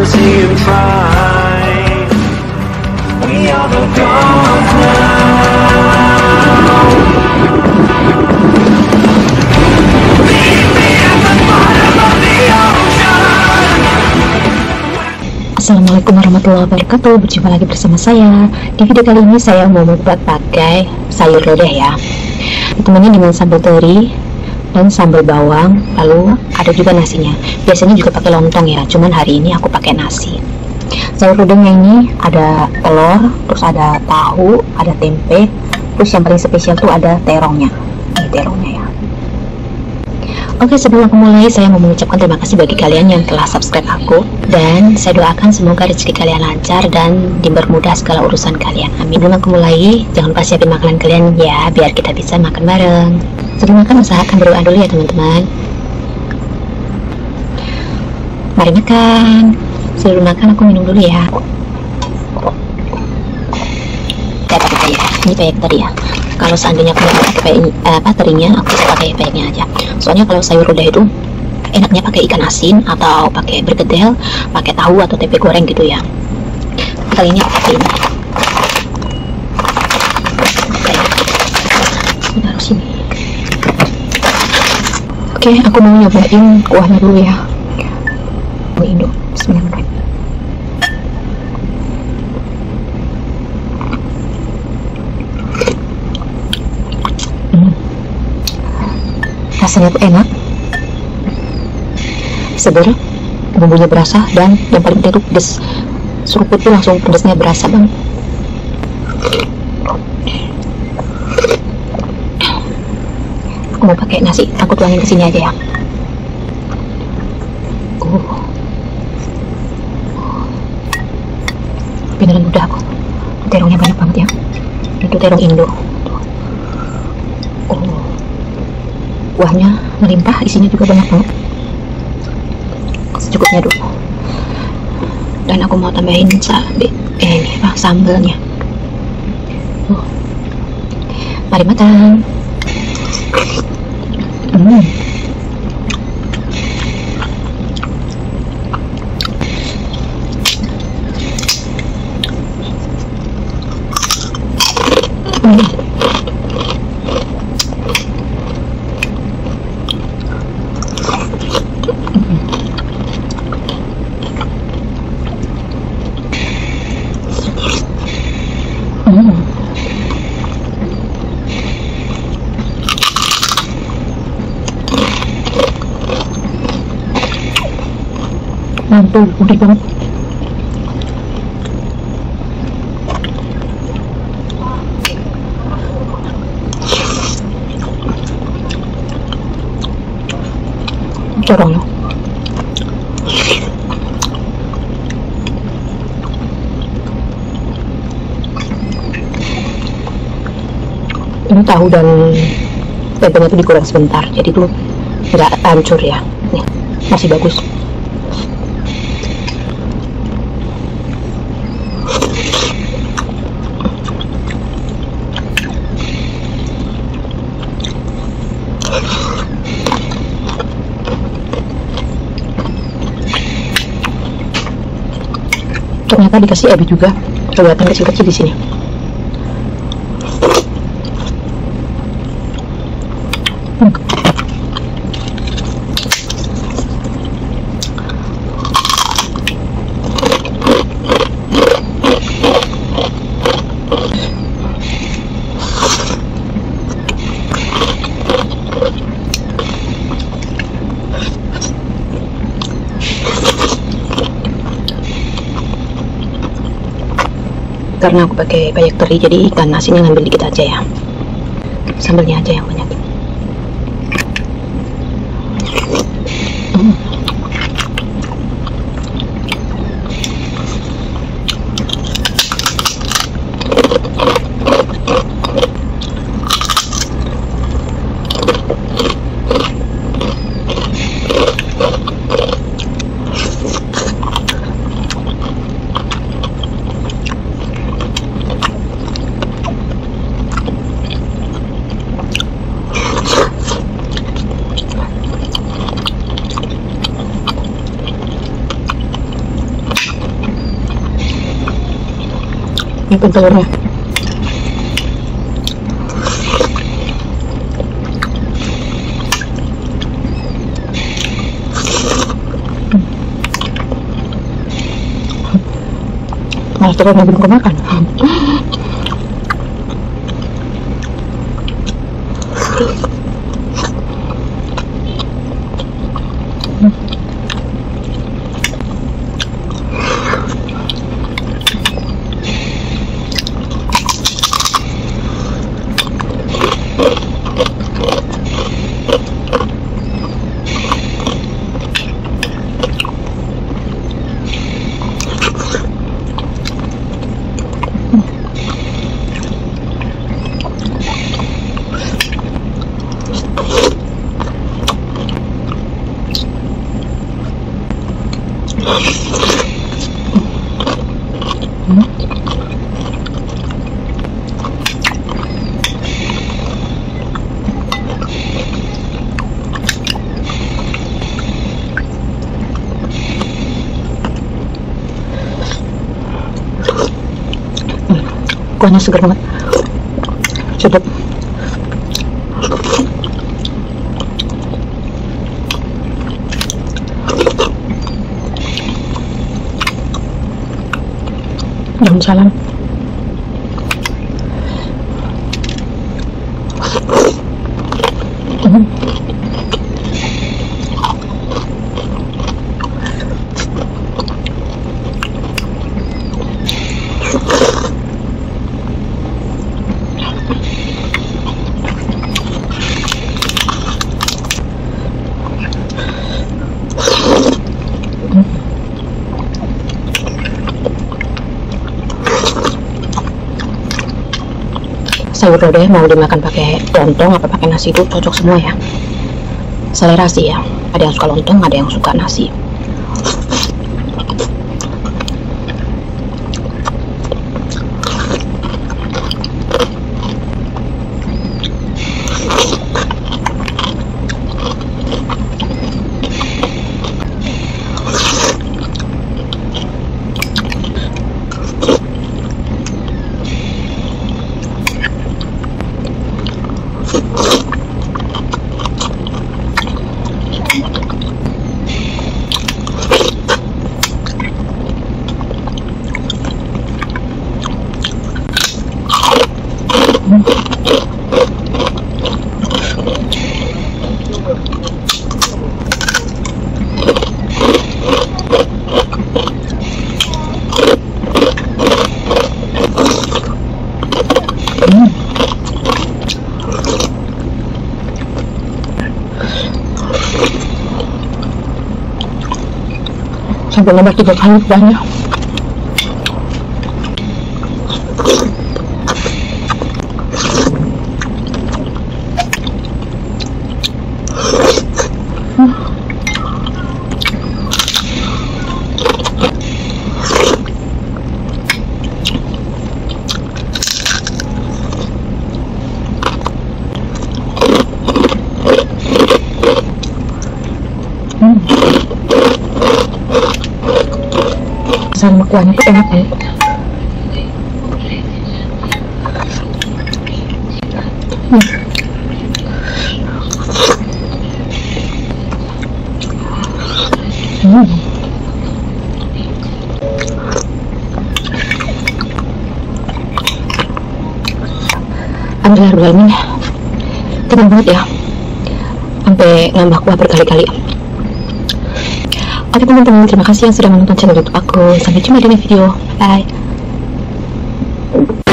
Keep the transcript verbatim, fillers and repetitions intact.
mercy and try. We are the gods now. Leave me at the bottom of the ocean. Assalamualaikum warahmatullahi wabarakatuh. Berjumpa lagi bersama saya. Di video kali ini saya mau membuat pakai sayur lodeh ya. Ditemani dengan sambal teri dan sambal bawang, lalu ada juga nasinya. Biasanya juga pakai lontong ya, cuman hari ini aku pakai nasi. Sayur lodehnya ini ada telur, terus ada tahu, ada tempe, terus yang paling spesial tuh ada terongnya. Ini terongnya ya. Oke, sebelum aku mulai, saya mau mengucapkan terima kasih bagi kalian yang telah subscribe aku, dan saya doakan semoga rezeki kalian lancar dan dipermudah segala urusan kalian. Amin. Sebelum aku mulai, jangan lupa siapin makanan kalian ya, biar kita bisa makan bareng. Sebelum makan, usahakan berdoa dulu ya teman-teman. Mari makan. Sebelum makan aku minum dulu ya. Kayak pakai peyek. Ini peyek tadi ya. Kalau seandainya aku nggak pakai peyek, eh, apa terinya, aku bisa pakai peyeknya aja. Soalnya kalau sayur lodeh itu enaknya pakai ikan asin atau pakai bergedel, pakai tahu atau tempe goreng gitu ya. Kali ini aku pakai ini. Taruh sini. Oke, aku mau nyobain kuahnya dulu ya. Kuah Indo. Bismillahirrahmanirrahim. Hmm. Rasanya tuh enak, seger, bumbunya berasa, dan yang paling penting tuh pedes. Seruput tuh langsung pedesnya berasa banget. Aku mau pakai nasi, aku tuangin ke sini aja ya. Uh. Beneran udah aku. Terongnya banyak banget ya. Itu terong Indo. Oh. Kuahnya melimpah, isinya juga banyak banget. Secukupnya dulu. Dan aku mau tambahin cabai, eh ini apa, sambalnya. Uh. Mari makan. Hmm. Hmm. Hmm. Mantul, udah banget. Corong. Ini tahu dan tempenya itu dikurang sebentar, jadi tuh nggak hancur ya. Nih, masih bagus. Ternyata dikasih ebi juga, kelihatan kecil-kecil di sini. Hmm. Karena aku pakai peyek teri, jadi ikan nasinya ngambil dikit aja ya, sambalnya aja yang banyak. Hmm. ini pun telurnya. Malah telurnya belum kemakan. Kuahnya segar banget, sedap. Daun salam. Hmm. Sayur lodeh mau dimakan pakai lontong apa pakai nasi itu cocok semua ya, selera sih ya. Ada yang suka lontong, ada yang suka nasi. Sampai nambah tiga kali banyak. Sama kuahnya tuh enak banget. Hmm. Hmm. Alhamdulillah, kenyang banget ya, sampai nambah kuah berkali-kali. Oke teman-teman, terima kasih yang sudah menonton channel YouTube aku. Sampai jumpa di video. Bye.